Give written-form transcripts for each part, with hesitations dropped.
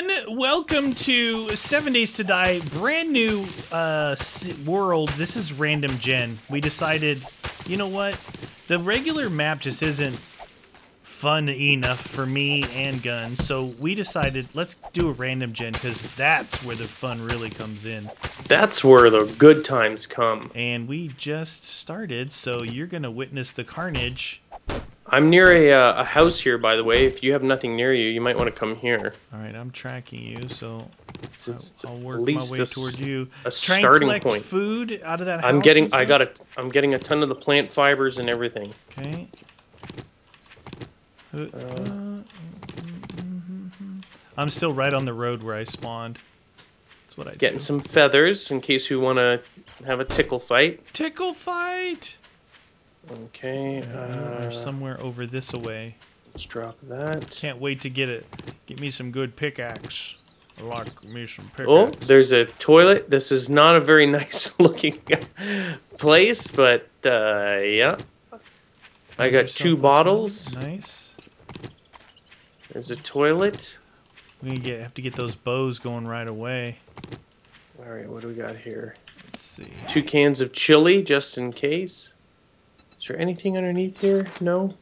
everyone. Welcome to 7 Days to Die, brand new world. This is Random Gen. We decided, you know what? The regular map just isn't fun enough for me and Gun, so we decided let's do a Random Gen because that's where the fun really comes in. That's where the good times come. And we just started, so you're going to witness the carnage. I'm near a house here, by the way. If you have nothing near you, you might want to come here. All right, I'm tracking you, so I'll work at least my way toward you. A Try starting and collect point. food out of that house. I'm getting a ton of the plant fibers and everything. Okay. I'm still right on the road where I spawned. That's what I Getting do. some feathers in case we want to have a tickle fight. Tickle fight. Okay. Or somewhere over this away. Let's drop that. Can't wait to get it. Get me some good pickaxe. I like me some pickaxe. Oh, there's a toilet. This is not a very nice looking place, but yeah. I got 2 bottles. Nice. There's a toilet. We have to get those bows going right away. All right, what do we got here? Let's see. 2 cans of chili, just in case. Is there anything underneath here? No.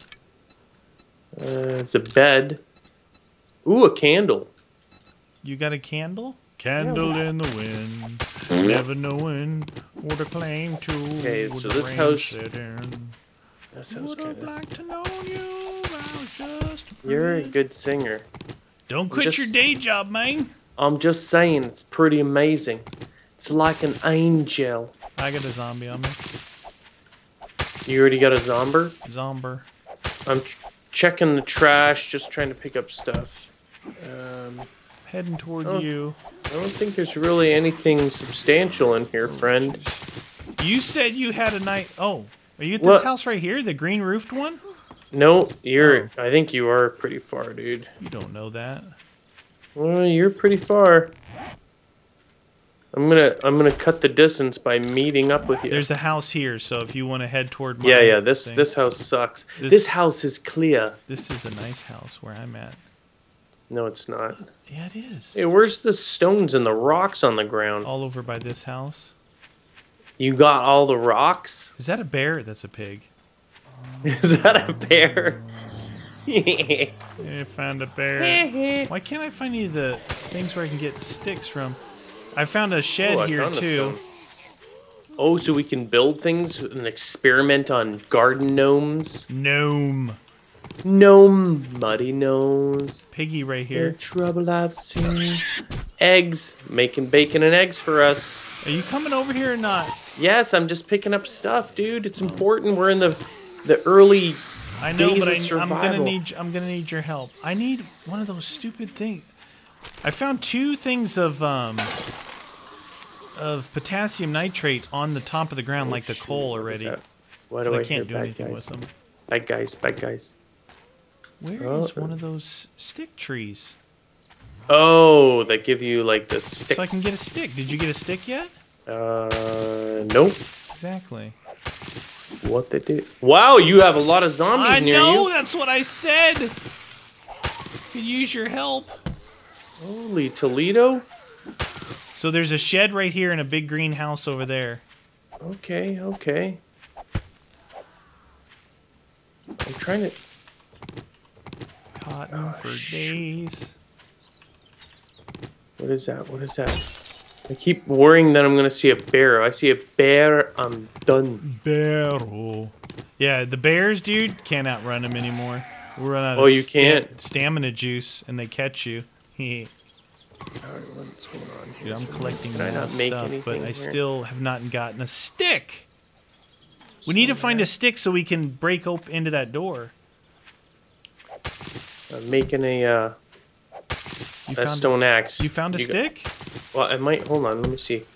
It's a bed. Ooh, a candle. You got a candle? Candle in the wind, never knowing what to claim to. Okay, so this house. That sounds kind of. Like to know you. I was just a You're a friend. good singer. Don't quit your day job, man. I'm just saying, it's pretty amazing. It's like an angel. I got a zombie on me. You already got a zomber? Zomber. I'm checking the trash, just trying to pick up stuff. Heading toward Oh. you. I don't think there's really anything substantial in here, friend. You said you had a night. Oh, are you at this What? house right here, the green roofed one? No, you're. I think you are pretty far, dude. You don't know that. Well, you're pretty far. I'm gonna cut the distance by meeting up with you. There's a house here, so if you want to head toward my yeah. This thing. house sucks. This- This house is clear. This is a nice house where I'm at. No, it's not. Yeah, it is. Hey, where's the stones and the rocks on the ground? All over by this house. You got all the rocks? Is that a bear? That's a pig. Is that a bear? I found a bear. Why can't I find any of the things where I can get sticks from? I found a shed Oh, I here found a too. stone. Oh, so we can build things and experiment on garden gnomes? Gnome. Gnome, muddy gnomes. Piggy right Here. here. Trouble I've seen. Eggs. Making bacon and eggs for us. Are you coming over here or not? Yes, I'm just picking up stuff, dude. It's important. We're in the early I know, days but of I'm survival. gonna need your help. I need one of those stupid things. I found 2 things of potassium nitrate on the top of the ground, like the coal already. Why But do I I can't do hear bad anything guys? with them. Bad guys, bad guys. Where Oh, is one of those stick trees? Oh, they give you like the sticks. So I can get a stick. Did you get a stick yet? Nope. Exactly. What they do? Wow, you have a lot of zombies I near know, you. that's what I said. Could use your help. Holy Toledo. So there's a shed right here and a big green house over there. Okay, okay. I'm trying to. Cotton for days. What is that? What is that? I keep worrying that I'm gonna see a bear. I see a bear, I'm done. Barrel. Yeah, the bears, dude, can't outrun them anymore. We're running out Oh, of you can't? stamina juice, and they catch you. Dude, Alright, what's going on here? I'm collecting Can I more not make stuff, but anything I here? still have not gotten a stick. We need to find a stick so we can break open into that door. I'm making You a stone axe. You found a stick? Well, I might. Hold on, let me see.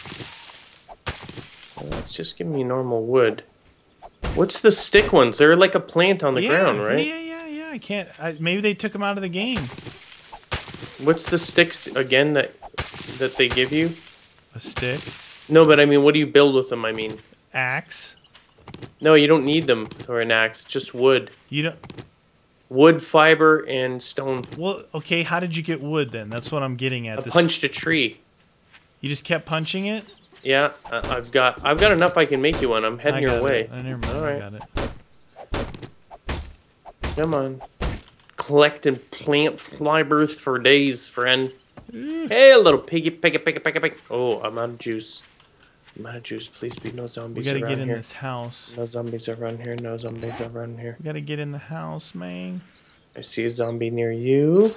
It's just giving me normal wood. What's the stick ones? They're like a plant on the ground, right? Yeah. I can't. Maybe they took them out of the game. What's the sticks again that they give you? A stick, No, but I mean, what do you build with them? I mean, axe. no, you don't need them for an axe. Just wood. You don't. wood, fiber, and stone. Well, okay, how did you get wood then? That's what I'm getting at. I punched a tree. You just kept punching it? Yeah, I've got enough. I can make you one. I'm heading your way. Never mind. All right. I got it. Come on. Collecting plant fibers for days, friend. Hey, little piggy, piggy. Oh, I'm out of juice. Please be no zombies We gotta around get in here. this house. No zombies around here. No zombies around here. We gotta get in the house, man. I see a zombie near you.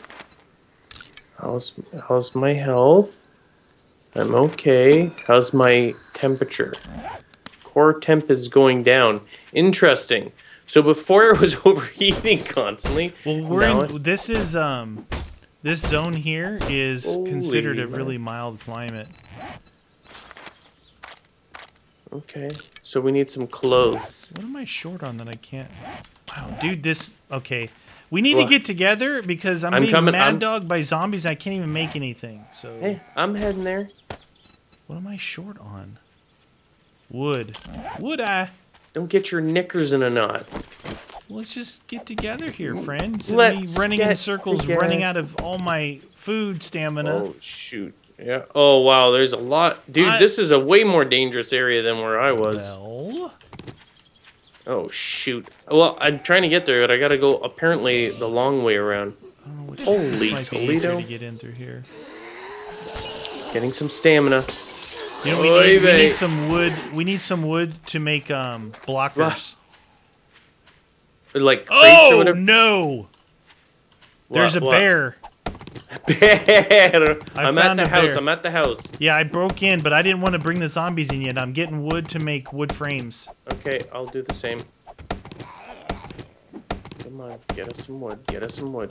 How's my health? I'm okay. How's my temperature? Core temp is going down. Interesting. So before I was overheating constantly. Well, this zone here is considered a really mild climate. Okay, so we need some clothes. What am I short on that I can't? Wow, dude, okay. We need to get together because I'm being mad dogged by zombies. I can't even make anything. So hey, I'm heading there. What am I short on? Wood. Would I? Don't get your knickers in a knot. Let's just get together here, friends. Let's me running in circles, together. running out of all my food stamina. Oh shoot! Yeah. Oh wow, there's a lot, dude. This is a way more dangerous area than where I was. Well. Oh shoot! Well, I'm trying to get there, but I gotta go apparently the long way around. Holy Toledo! To get in through here. Getting some stamina. You know, we need some wood. We need some wood to make blockers. Like crates or whatever. No! There's a bear. Bear! I'm at the house. I'm at the house. Yeah, I broke in, but I didn't want to bring the zombies in yet. I'm getting wood to make wood frames. Okay, I'll do the same. Come on, get us some wood. Get us some wood.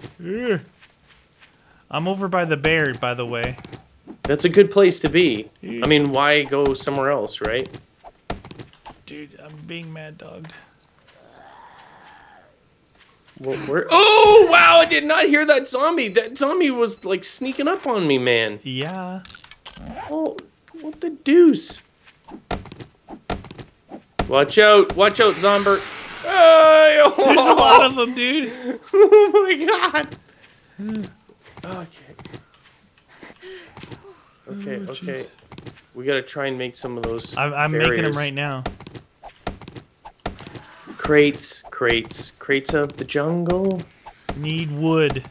I'm over by the bear, by the way. That's a good place to be. I mean, why go somewhere else, right? Dude, I'm being mad dogged. Oh, wow, I did not hear that zombie. That zombie was, like, sneaking up on me, man. Yeah. Oh, what the deuce? Watch out, Zombert. Oh, there's a lot of them, dude. Oh, my God. Okay. Okay. We gotta try and make some of those I'm making them right now. Crates of the jungle. Need wood.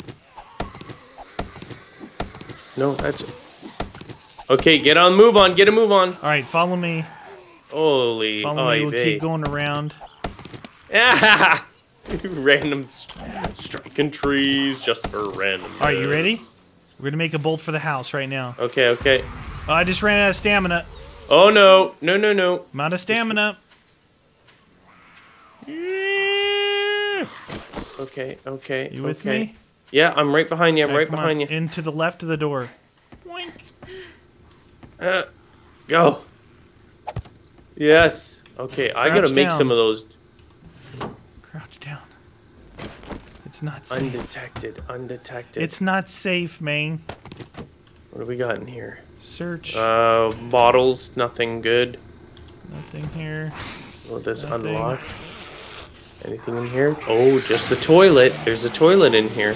No, that's... Okay, get a move on. All right, follow me. Holy... Follow me, we'll keep going around. Ah! Random striking trees just for random. All right, you ready? We're gonna make a bolt for the house right now. Okay. Oh, I just ran out of stamina. Oh, no. No. I'm out of stamina. Okay. You with me? Yeah, I'm right behind you. I'm right come behind on. you. Into the left of the door. Boink. Go. Yes. Okay, I gotta make some of those. Crouch down. It's not safe. Undetected. It's not safe, man. What do we got in here? Search. Bottles. Nothing good. Nothing here. Will this unlock? Anything in here? Oh, just the toilet. There's a toilet in here.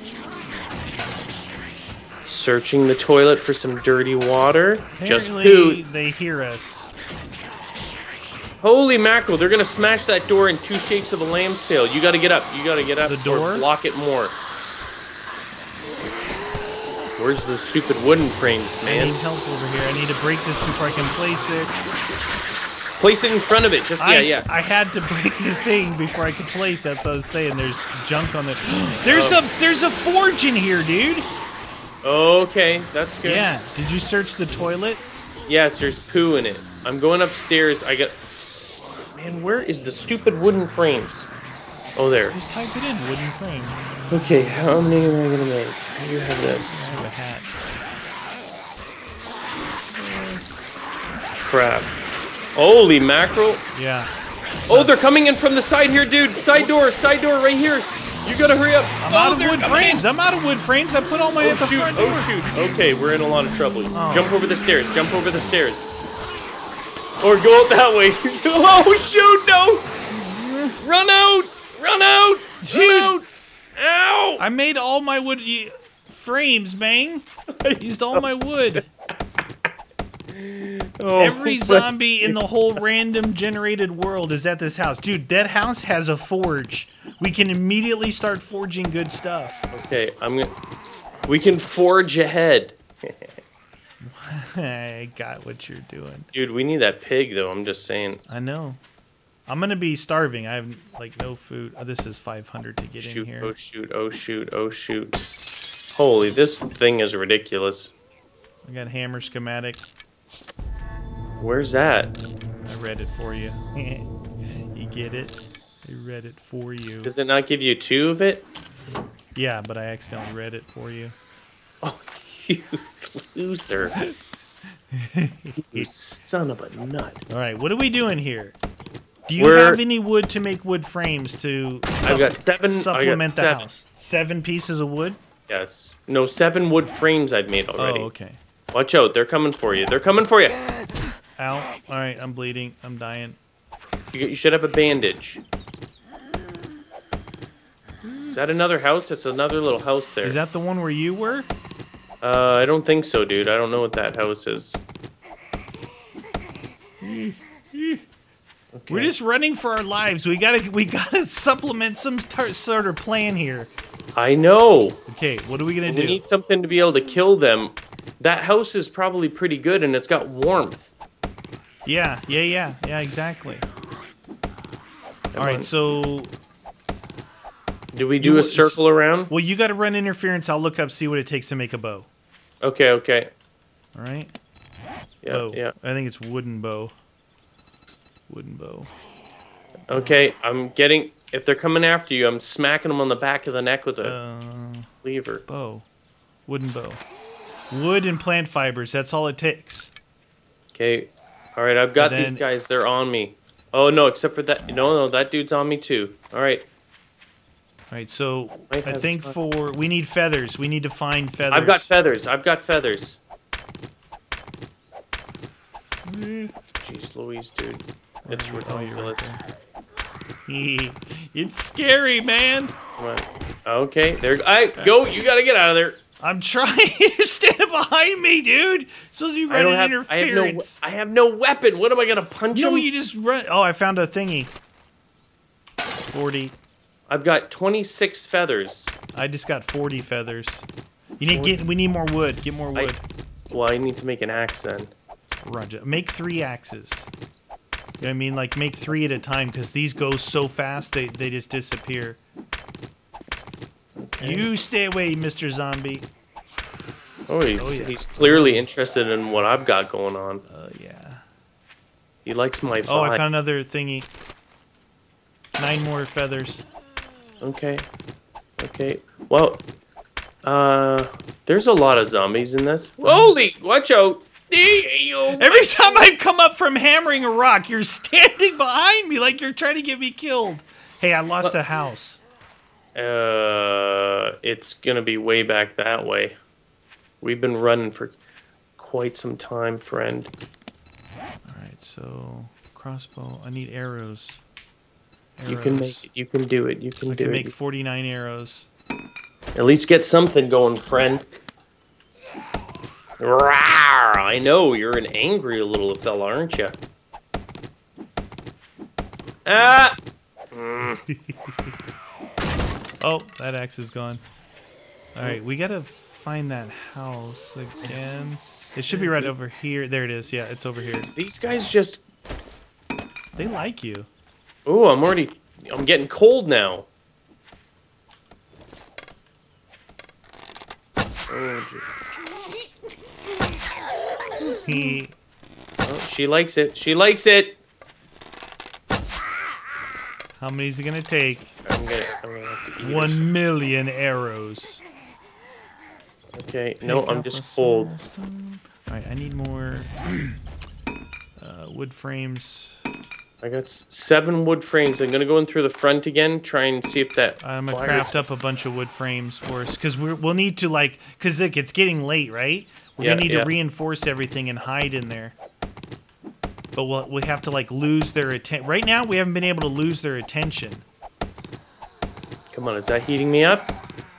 Searching the toilet for some dirty water. Apparently, just poo. They hear us. Holy mackerel, they're gonna smash that door in 2 shakes of a lamb's tail. You gotta get up. The door? Or block it more. Where's the stupid wooden frames, man? I need help over here. I need to break this before I can place it. Place it in front of it. Just yeah. I had to break the thing before I could place it. That's what I was saying. There's junk on it. There's a forge in here, dude. Okay, that's good. Yeah. Did you search the toilet? Yes, there's poo in it. I'm going upstairs. Man, where is the stupid wooden frames? Oh, there. Just type it in, wooden frame. Okay, how many am I gonna make? You have this. I have a hat. Crap. Holy mackerel. Yeah. Oh, they're coming in from the side here, dude. Side door right here. You gotta hurry up. I'm out of wood frames. I put all mine at the front door. Oh, shoot. Okay, we're in a lot of trouble. Jump over the stairs. Or go out that way. Oh, shoot, no. Run out. Dude, Ow! I made all my wood frames, man. Used all my wood. Oh, Every zombie in the whole random generated world is at this house. Dude, that house has a forge. We can immediately start forging good stuff. Okay, we can forge ahead. I got what you're doing. Dude, we need that pig, though. I'm just saying. I know. I'm gonna be starving. I have like no food. Oh, this is 500 to get in here. Oh shoot! Oh shoot! Oh shoot! Holy, this thing is ridiculous. I got hammer schematic. Where's that? I read it for you. You get it? I read it for you. Does it not give you 2 of it? Yeah, but I accidentally read it for you. Oh, you loser! You son of a nut! All right, what are we doing here? Do you We're- have any wood to make wood frames to I've got 7. supplement the 7. house? 7 pieces of wood? Yes. No, 7 wood frames I've made already. Oh, okay. Watch out! They're coming for you. They're coming for you. Ow. All right, I'm bleeding. I'm dying. You should have a bandage. Is that another house? It's another little house there. Is that the one where you were? I don't think so, dude. I don't know what that house is. Okay. We're just running for our lives. We gotta supplement some sort of plan here. I know. Okay, what are we gonna We do? need something to be able to kill them. That house is probably pretty good, and it's got warmth. Yeah, exactly. All right, on. so Do we do a circle around? well, you got to run interference. I'll look up, see what it takes to make a bow. Okay, okay. All right. Yeah, Bow. yeah. I think it's wooden bow. Wooden bow. Okay, I'm getting... If they're coming after you, I'm smacking them on the back of the neck with a lever. Bow. Wooden bow. Wood and plant fibers. That's all it takes. Okay. All right, I've got And these then- guys. They're on me. Oh, no, except for that. No, that dude's on me, too. All right. All right, so Might I have think time. we need feathers. We need to find feathers. I've got feathers. I've got feathers. Jeez Louise, dude. It's Oh, you're right ridiculous. there. It's scary, man. Come on. Okay, there. Go. You gotta get out of there. I'm trying. You're standing behind me, dude. Supposed to be running interference. I have no weapon. What am I gonna punch No, him? you just run. Oh, I found a thingy. 40. I've got 26 feathers. I just got 40 feathers. We need more wood. Get more wood. Well, I need to make an axe then. Roger. Make 3 axes. You know what I mean? Like, make 3 at a time, because these go so fast, they just disappear. Okay. You stay away, Mr. Zombie. Oh, yeah. he's clearly interested in what I've got going on. Yeah. He likes my vibe. Oh, I found another thingy. 9 more feathers. Okay. Okay. Well, there's a lot of zombies in this. Holy, watch out. Every time I come up from hammering a rock, you're standing behind me like you're trying to get me killed. Hey, I lost a house. It's gonna be way back that way. We've been running for quite some time, friend. Alright, so crossbow. I need arrows. You can make it. You can do it. You can I do can it. make 49 arrows. At least get something going, friend. Rawr! I know, you're an angry little fella, aren't you? Ah! Oh, that axe is gone. Alright, we gotta find that house again. It should be right over here. There it is. Yeah, it's over here. These guys just... They like you. Ooh, I'm getting cold now. Oh, oh, she likes it. She likes it. How many is it gonna take? I'm gonna have to eat 1 million arrows. Okay, no, Pick I'm up a just cold. small stone. Alright, I need more wood frames. I got 7 wood frames. I'm gonna go in through the front again, try and see if that. I'm gonna fires- craft up a bunch of wood frames for us, because we'll need to, like, because look, it's getting late, right? We're gonna need to reinforce everything and hide in there. But we have to, like, lose their attention. Right now, we haven't been able to lose their attention. Come on, is that heating me up?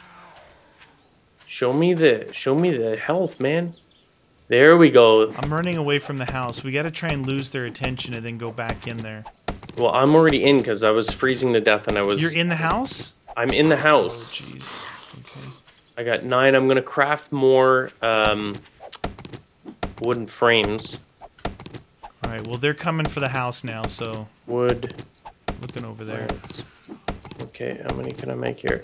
Show me the health, man. There we go. I'm running away from the house. We got to try and lose their attention and then go back in there. Well, I'm already in because I was freezing to death and I was... You're in the house? I'm in the Oh, house. jeez. Okay. I got 9. I'm going to craft more wooden frames. All right, well, they're coming for the house now, so Wood. looking over there. Frames. Okay, how many can I make here?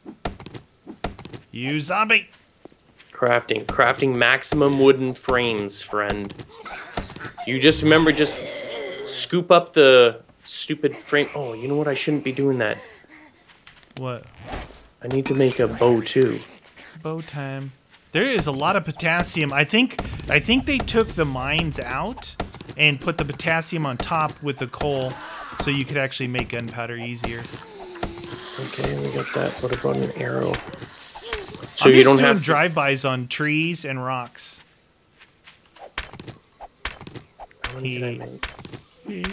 You zombie! Crafting maximum wooden frames, friend. You just remember, just scoop up the stupid frame. Oh, you know what? I shouldn't be doing that. What? I need to make a bow too. Bow time. There is a lot of potassium. I think they took the mines out and put the potassium on top with the coal so you could actually make gunpowder easier. Okay, we got that. What about an arrow? So I'm you just don't doing have to... drive-bys on trees and rocks. How many can I make?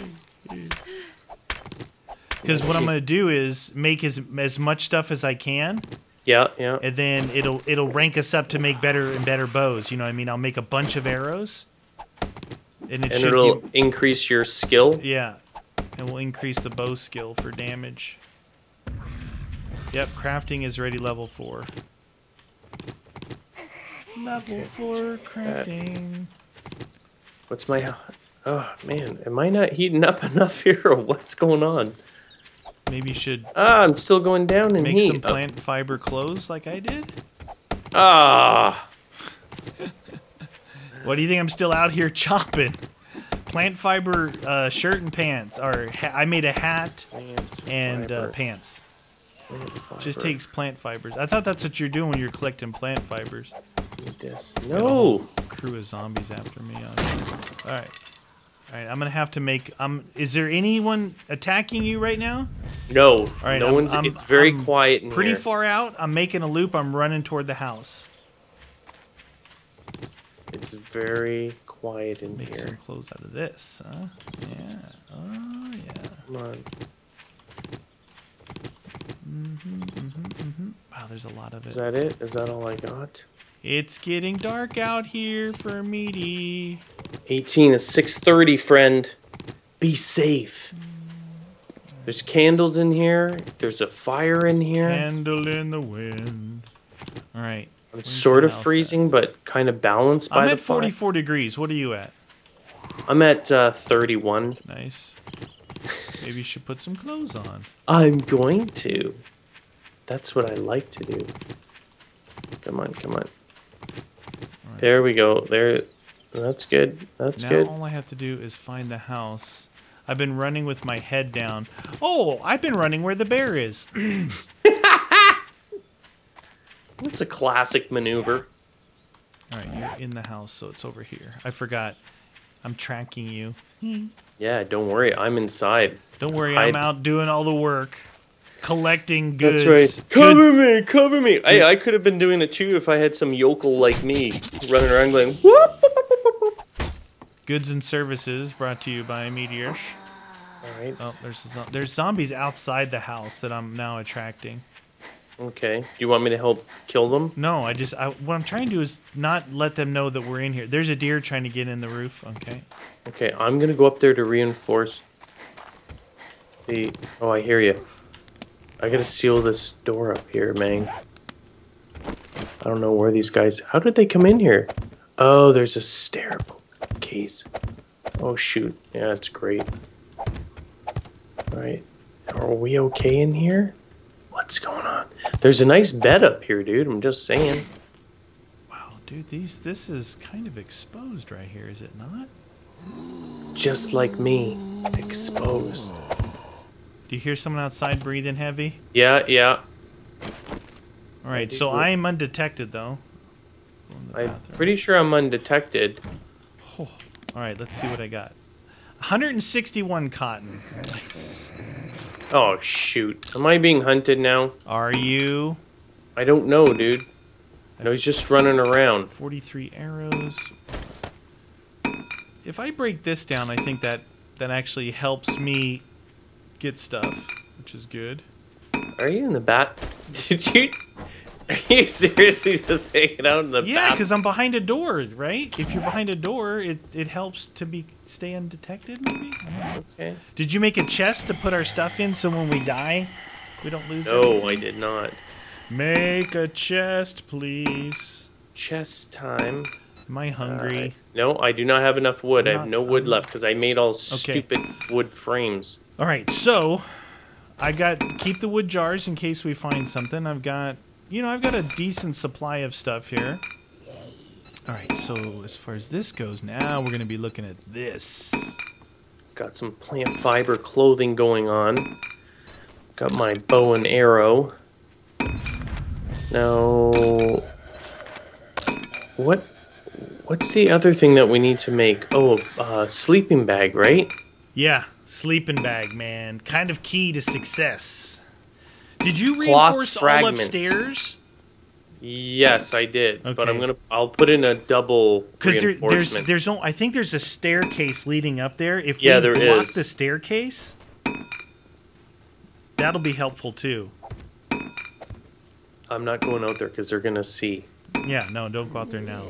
Because what I'm going to do is make as much stuff as I can, Yeah, yeah. and then it'll rank us up to make better and better bows. You know what I mean? I'll make a bunch of arrows, and It'll increase your skill. yeah, and we'll increase the bow skill for damage. Yep, crafting is ready level 4. Level 4 crafting. What's my... Oh, man. Am I not heating up enough here, or what's going on? Maybe you should Ah, I'm still going down in make heat. some plant fiber clothes like I did. Ah. What do you think I'm still out here chopping? Plant fiber shirt and pants. Or I made a hat and pants. Just takes plant fibers. I thought that's what you're doing when you're collecting plant fibers. Need this. Got a No. whole crew of zombies after me. All right. All right, I'm gonna have to make. Is there anyone attacking you right now? No. All right, no one's. It's very quiet in Pretty here. far out. I'm making a loop. I'm running toward the house. It's very quiet in Make some here. clothes out of this, huh? Yeah. Oh yeah. Come on. Wow, there's a lot of Is it. that it? Is that all I got? It's getting dark out here for meaty. 18 is 6:30, friend. Be safe. There's candles in here. There's a fire in here. Candle in the wind. All right. It's Where's sort the of house freezing, but kind of balanced by I'm the at fire. 44 degrees. What are you at? I'm at 31. Nice. Maybe you should put some clothes on. I'm going to. That's what I like to do. Come on, come on. Right. There we go. There. That's good. That's Now good. all I have to do is find the house. I've been running with my head down. Oh, I've been running where the bear is. That's a classic maneuver. All right, you're in the house, so it's over here. I forgot. I'm tracking you. Yeah, don't worry. I'm inside. Don't worry, Hide. I'm out doing all the work. Collecting goods. That's right. Good- Cover me, cover me. Hey, I could have been doing it too if I had some yokel like me running around going, whoop, whoop, whoop, whoop, whoop. Goods and services brought to you by Meteor. All right. Oh, there's zombies outside the house that I'm now attracting. Okay. Do you want me to help kill them? No, what I'm trying to do is not let them know that we're in here. There's a deer trying to get in the roof. Okay. Okay, I'm gonna go up there to reinforce the... Oh, I hear you. I gotta seal this door up here, man. I don't know where these guys... How did they come in here? Oh, there's a staircase. Oh, shoot. Yeah, that's great. Alright. Are we okay in here? What's going on? There's a nice bed up here, dude. I'm just saying. Wow, dude, this is kind of exposed right here, is it not? Just like me. Exposed. Do you hear someone outside breathing heavy? Yeah, yeah. All right, so I am undetected though. Go in the I'm bathroom. pretty sure I'm undetected. Oh, all right, let's see what I got. 161 cotton. Nice. Oh, shoot. Am I being hunted now? Are you? I don't know, dude. No, he's just running around. 43 arrows. If I break this down, I think that actually helps me get stuff, which is good. Are you in the bat? Did you? Are you seriously just hanging out in the Yeah, bat? because I'm behind a door, right? If you're behind a door, it helps to stay undetected, maybe? Okay. Did you make a chest to put our stuff in so when we die, we don't lose it? No, I did not. Make a chest, please. Chest time. Am I hungry? No, I do not have enough wood. I have Not no wood left because I made all stupid wood frames. All right, so I've got keep the wood jars in case we find something. I've got a decent supply of stuff here. All right, so as far as this goes, now we're gonna be looking at this. Got some plant fiber clothing going on. Got my bow and arrow. Now, what's the other thing that we need to make? Oh, sleeping bag, right? Yeah, sleeping bag, man. Kind of key to success. Did you Cloth reinforce all fragments. upstairs? Yes, I did. But Okay. I'll put in a double Because reinforcement. I think there's a staircase leading up there. If Yeah, we there block is. the staircase, that'll be helpful too. I'm not going out there because they're gonna see. Yeah, no, don't go out there now.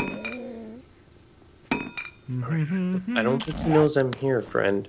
I don't think he knows I'm here, friend.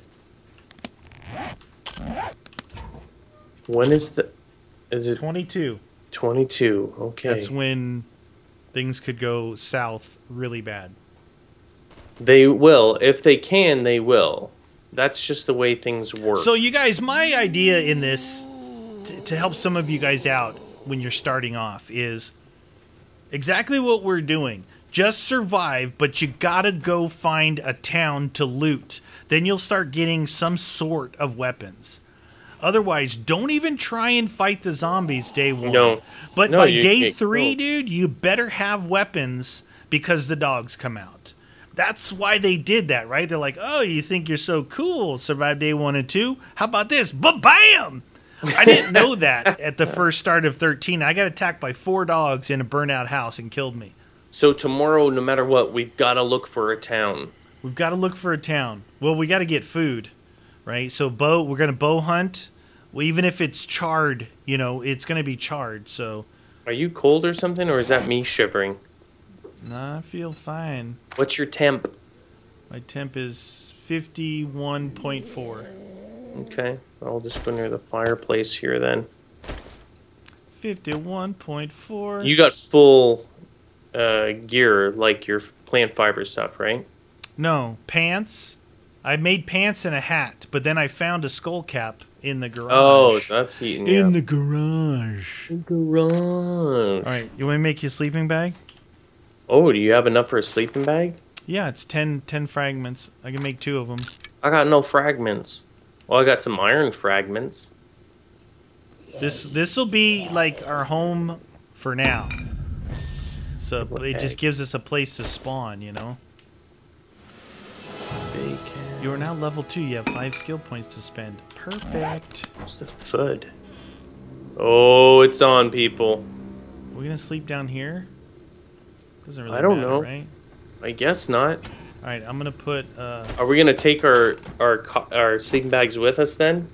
When is the... Is it 22. 22? Okay. That's when things could go south really bad. They will. If they can, they will. That's just the way things work. So you guys, my idea in this, to help some of you guys out when you're starting off, is exactly what we're doing. Just survive, but you gotta go find a town to loot. Then you'll start getting some sort of weapons. Otherwise, don't even try and fight the zombies day one. No. But No, by you day get 3, killed. dude, you better have weapons because the dogs come out. That's why they did that, right? They're like, oh, you think you're so cool, survive day 1 and 2? How about this? Ba-bam! I didn't know that at the first start of 13. I got attacked by 4 dogs in a burnout house and killed me. So tomorrow, no matter what, we've got to look for a town. We've got to look for a town. Well, we got to get food, right? So we're going to bow hunt. Well, even if it's charred, it's going to be charred. So, Are you cold or something, or is that me shivering? nah, I feel fine. What's your temp? My temp is 51.4. Okay, I'll just go near the fireplace here then. 51.4. You got full gear, like your plant fiber stuff, right? No, pants. I made pants and a hat, but then I found a skull cap in the garage. Oh, so that's heating you in up. the garage. Garage. All right, you want to make you a sleeping bag? Oh, do you have enough for a sleeping bag? Yeah, it's 10 fragments. I can make 2 of them. I got no fragments. Well, I got some iron fragments. This will be like our home for now. So it just gives us a place to spawn, Bacon. You are now level 2. You have 5 skill points to spend. Perfect. What's the food? Oh, it's on, people. We're gonna sleep down here. Doesn't really I don't matter, know. right? I guess not. All right, I'm gonna put. Are we gonna take our sleeping bags with us then?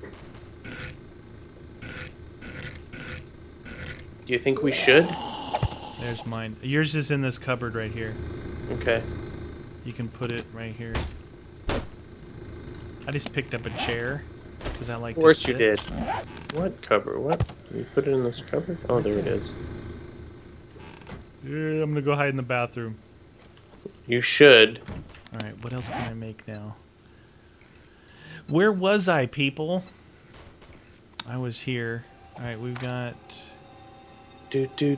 Do you think we should? There's mine. Yours is in this cupboard right here. Okay. You can put it right here. I just picked up a chair because I like Of to course sit. you did. What cupboard? What? You put it in this cupboard? Oh, there it is. Yeah, I'm gonna go hide in the bathroom. You should. All right, what else can I make now? Where was I, people? I was here. All right, we've got. Do. We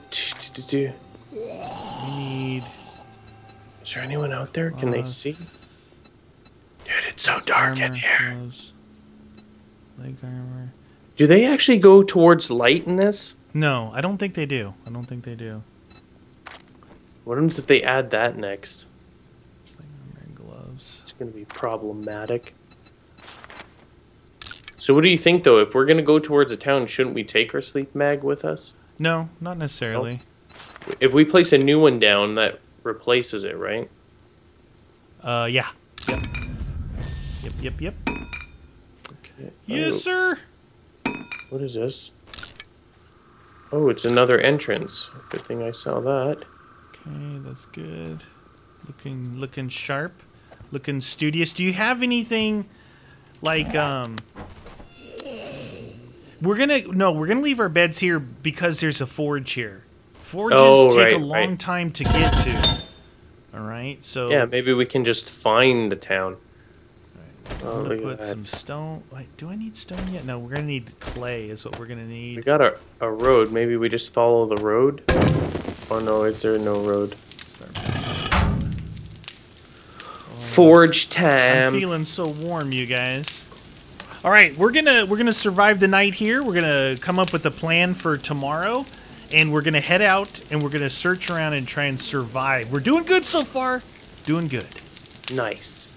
need. Is there anyone out there? Can they see? Dude, it's so dark in armor, here. clothes, leg armor. Do they actually go towards light in this? No, I don't think they do. I don't think they do. What happens if they add that next? Leg armor and gloves. It's going to be problematic. So what do you think, though? If we're going to go towards a town, shouldn't we take our sleep bag with us? No, not necessarily. If we place a new one down, that replaces it, right? Yeah. Yep. Yep. Okay. Yes, Oh, sir. What is this? Oh, it's another entrance. Good thing I saw that. Okay, that's good. Looking sharp. Looking studious. Do you have anything like we're gonna leave our beds here because there's a forge here. Forges take a long time to get to. Alright, so yeah, maybe we can just find the town. I'm gonna put some stone. Wait, do I need stone yet? No, we're gonna need clay is what we're gonna need. We got a road. Maybe we just follow the road? Oh no, is there no road? Forge time. I'm feeling so warm, you guys. All right, we're gonna survive the night here. We're gonna come up with a plan for tomorrow, and we're gonna head out and we're gonna search around and try and survive. We're doing good so far. Doing good. Nice.